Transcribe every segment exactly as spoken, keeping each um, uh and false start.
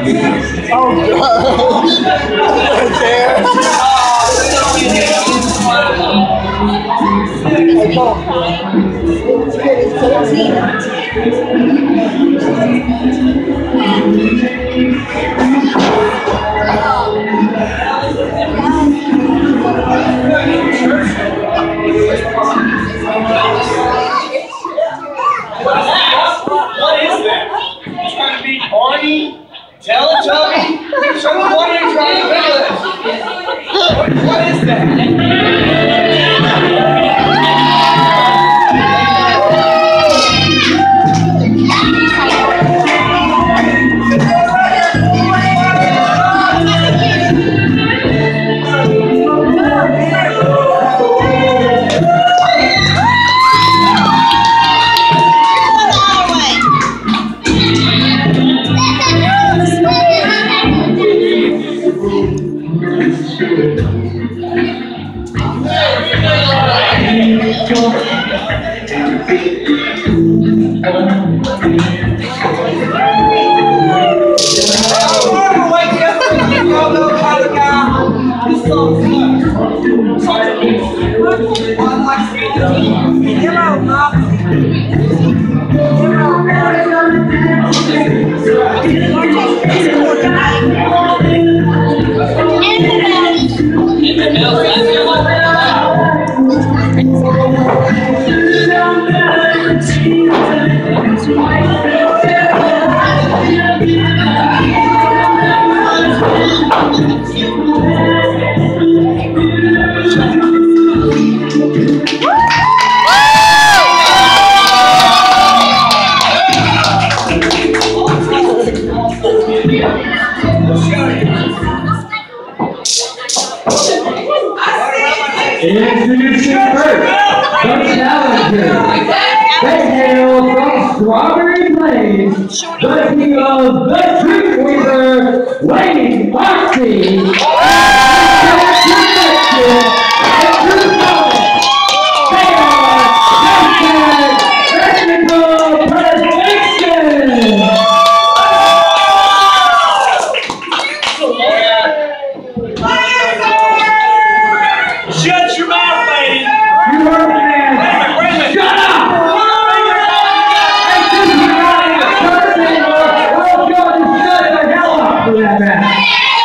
Oh, God. Chair. Hey, come on. Let's get it to What is that? You trying to be horny? Teletubby? Show me what you're trying to do. What, what is that? Introducing first, the challenger. They hail from Strawberry Plains, the king of the Street Weaver, Wayne Foxy. Shut your mouth, lady! You heard me, man! Wait a minute, wait a minute! Shut up! Hey, this is not even a church anymore. We'll go and shut the hell up for that man.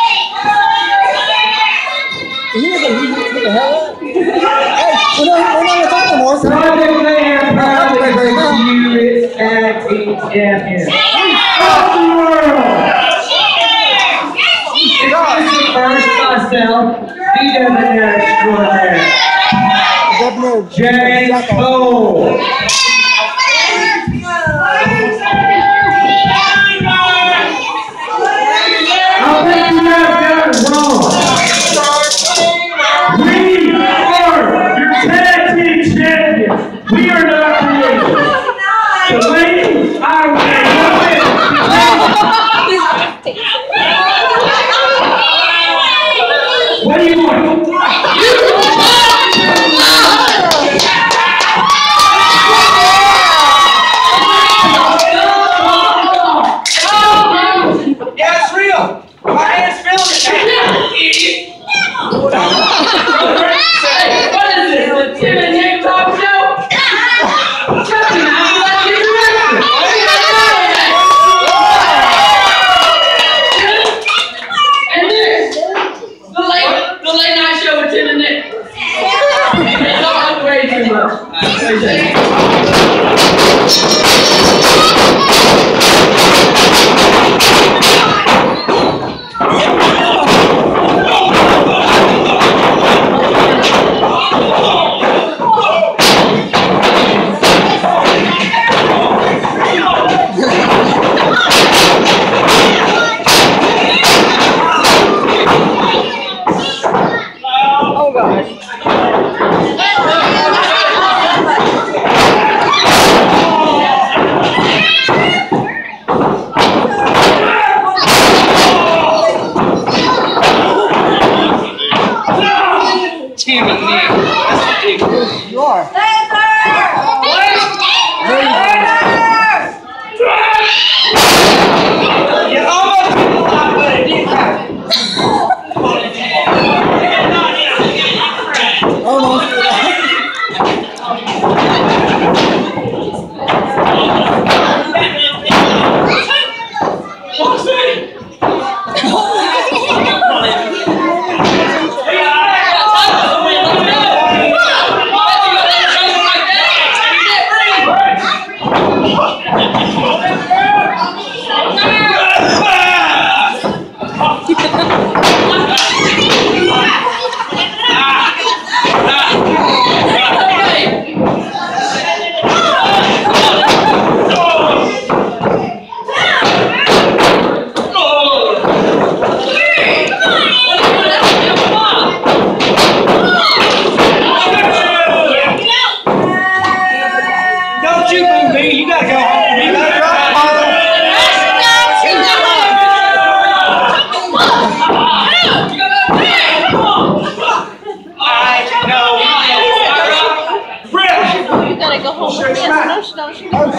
He was a what the hell? Hey, we're not, we're not gonna talk no more. So Project Mayhem proudly brings you its tag team champion of the world. Introducing first myself, the debonair extraordinaire, James Cole. I think you guys got it wrong. We are your tag team champions. We are not creative. So ladies, I will. What do you want? You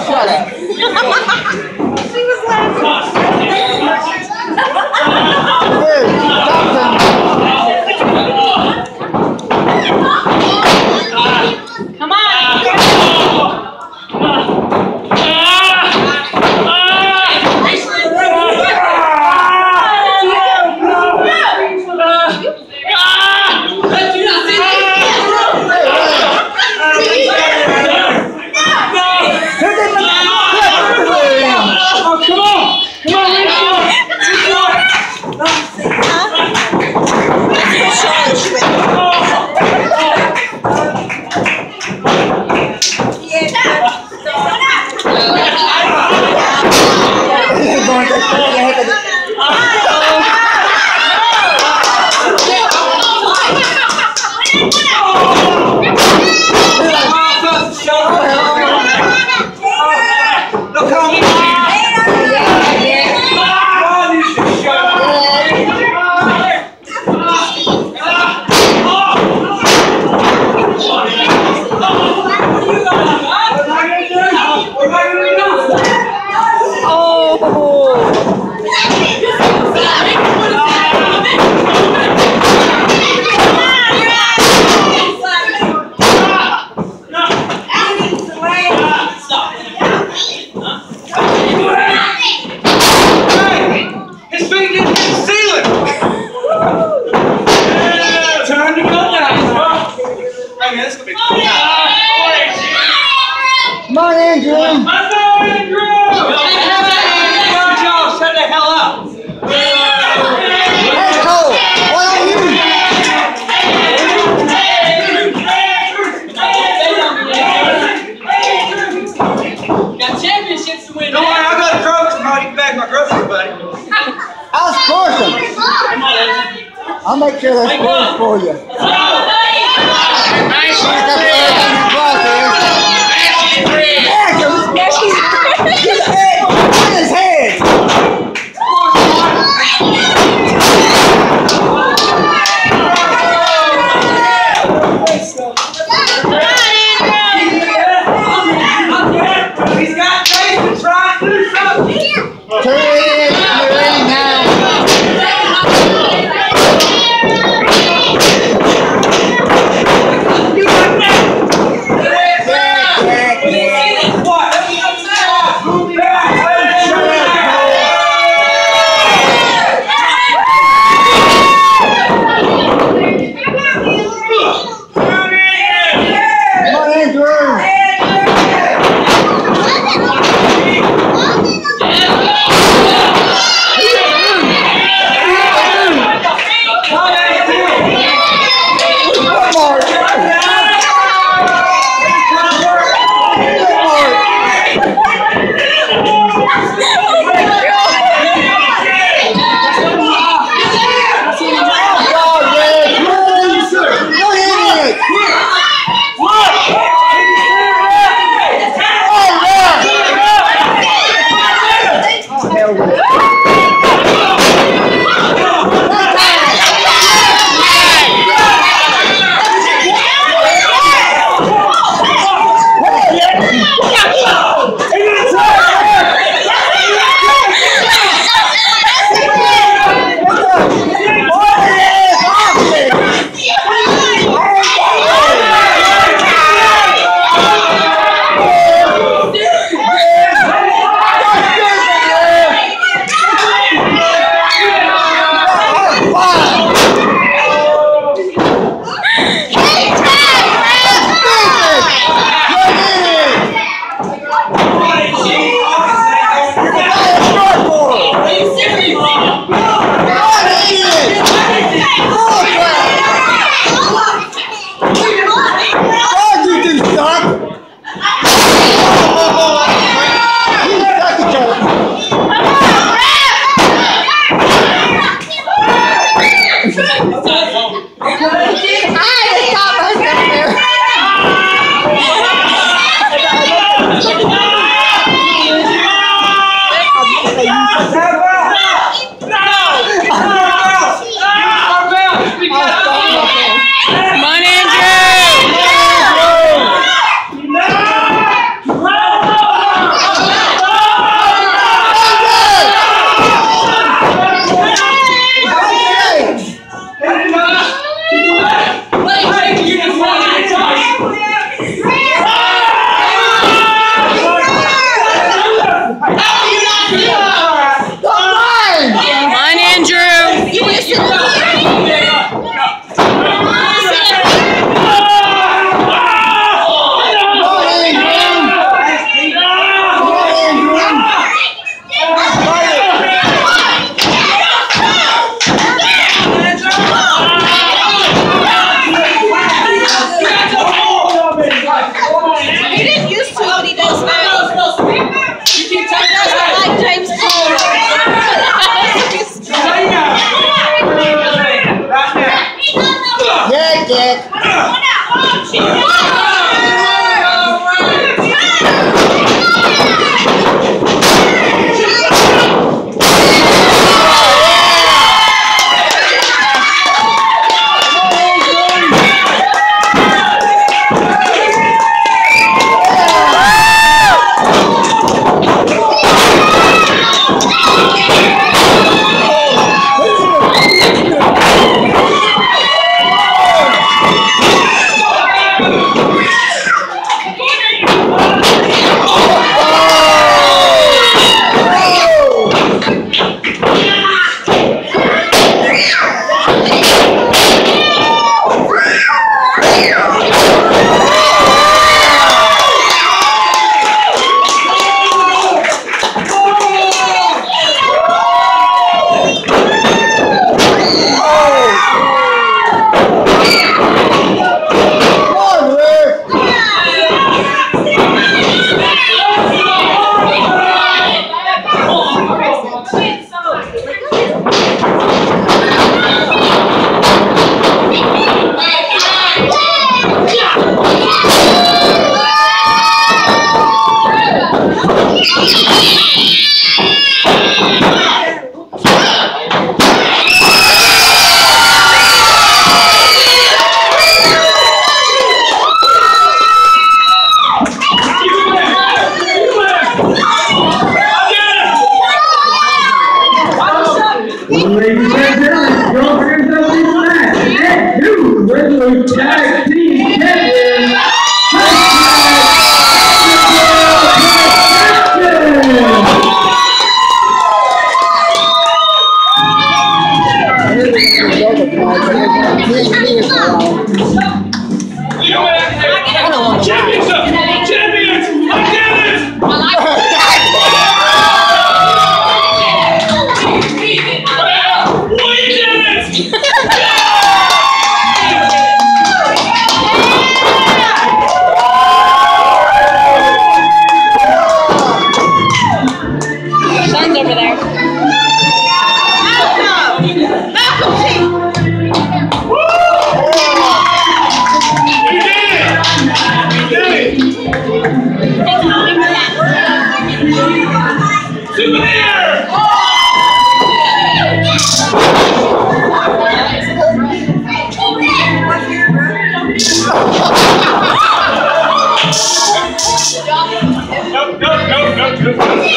Shut up. She was laughing. Hey, stop them. Come on. I'll make sure that's close for you. He's got faith to try and do something. Ladies and gentlemen, your winners of this match and new Resolute Tag Team Champions, Champions! Champions! I did it! Sun's over there. Nope, nope, nope, nope, nope, nope.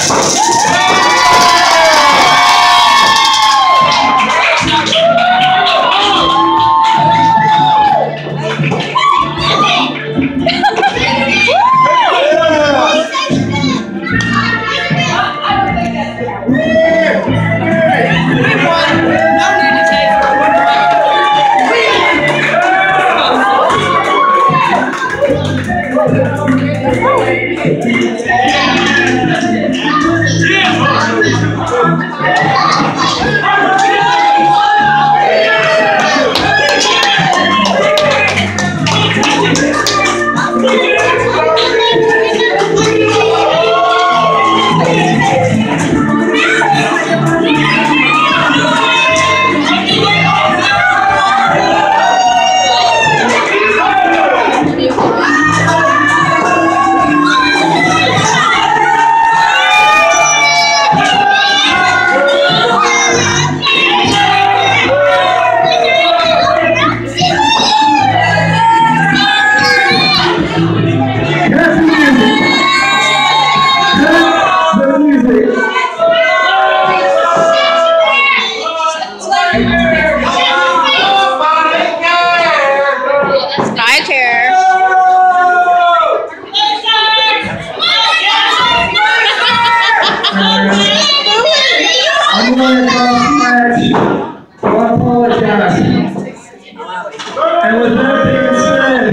And with that being said,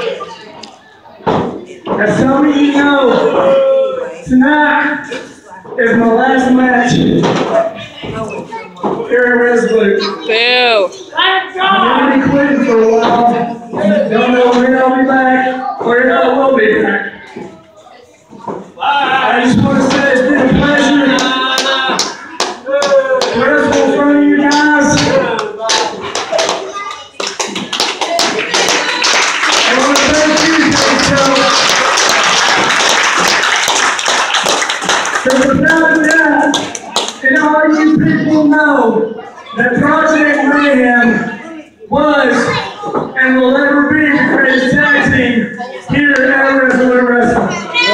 as some of you know, tonight is my last match here at Resolute. Boo. I'm going to be quitting for a while. Don't know when I'll be back or if I will be back. I just want to say it's been a pleasure. Grateful for you guys. I want to thank you, Joe. Because without that, and all you people know that Project Mayhem was and will ever be the greatest tag team here at Resolute Wrestling.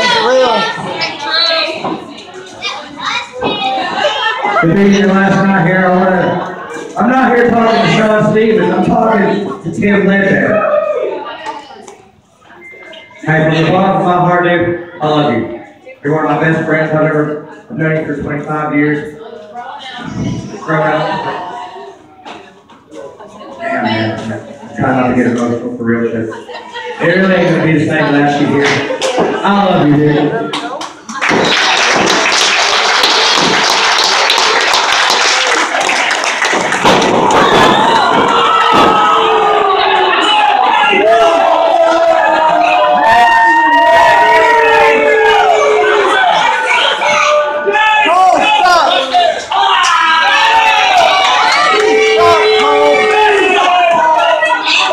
To be your last night here, I wanna, I'm not here talking to Sean Stevens, I'm talking to Tim Ledbetter. Hey, from the bottom of my heart, dude, I love you. You're one of my best friends I've ever, I've known you for twenty-five years. Growing up. Damn, man, I'm trying not to get emotional for real, because it really ain't gonna be the same last few years. I love you, dude.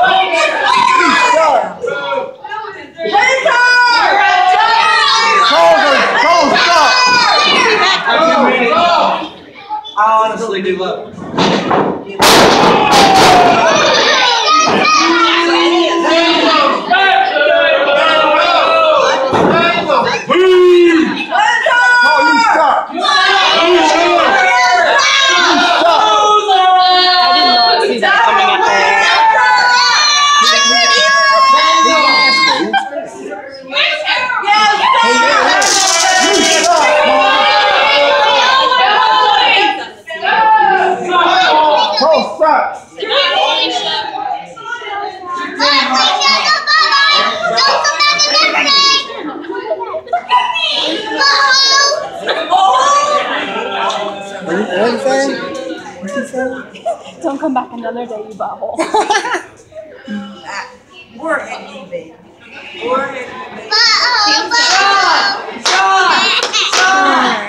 Cole! they do love. Don't come back another day, you butthole. More head baby. More head baby. Sean! Sean! Sean!